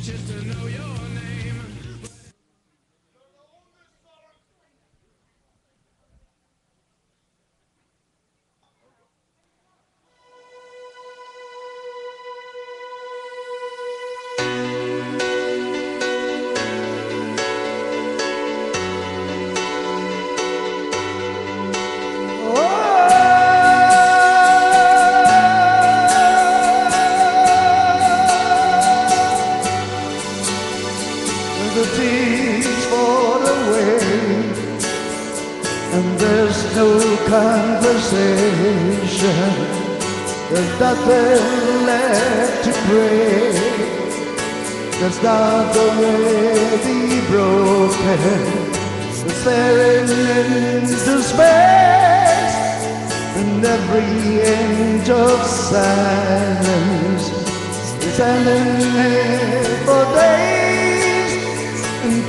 The tears fall away and there's no conversation. There's nothing left to pray. There's not already broken. We're staring into space, and every inch of silence is standing here for days and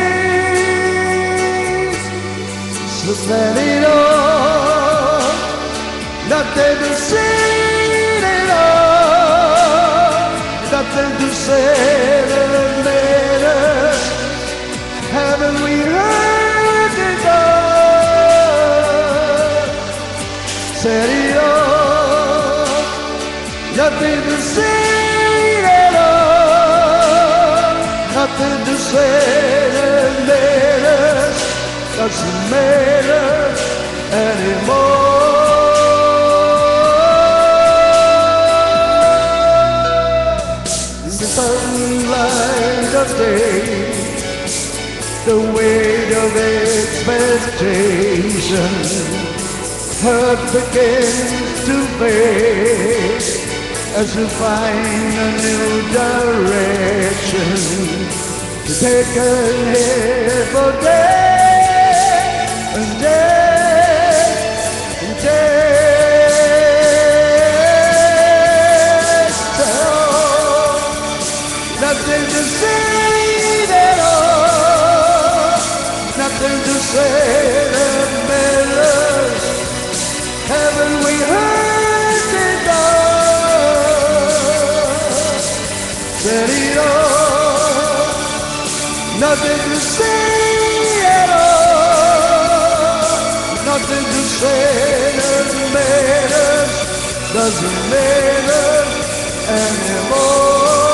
days. So let it all, nothing to see it all, nothing to say that matters. Haven't we heard it all? Said it all, nothing to say at all, nothing to say that matters. Doesn't matter anymore. In the sunlight of day, the weight of expectation, hurt begins to fade as you find a new direction to take a hit for day and day and day. So nothing to say at all, nothing to say that matters. Haven't we heard it all? Said it all, nothing to say at all, nothing to say that matters. Doesn't matter anymore.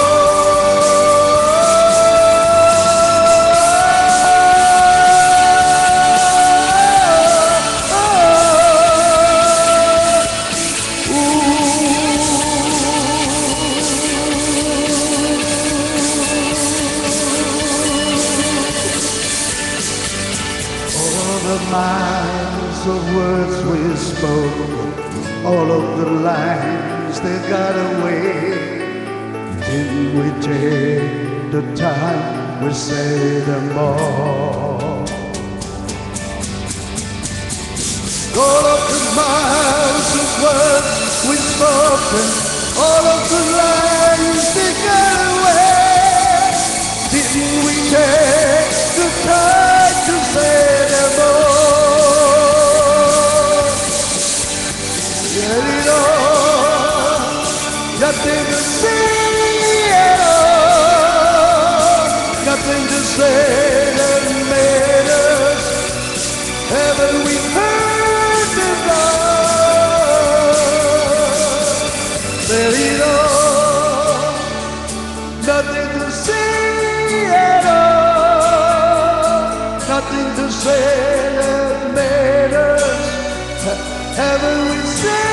Miles of words we spoke, all of the lines they got away. Didn't we take the time we say them all? All of the miles of words we spoken, all of the lines they got away. Didn't we take the time to say them all? Nothing to say at all, nothing to say that matters. Haven't we heard it all? Said it all, nothing to say at all, nothing to say that matters. Haven't we said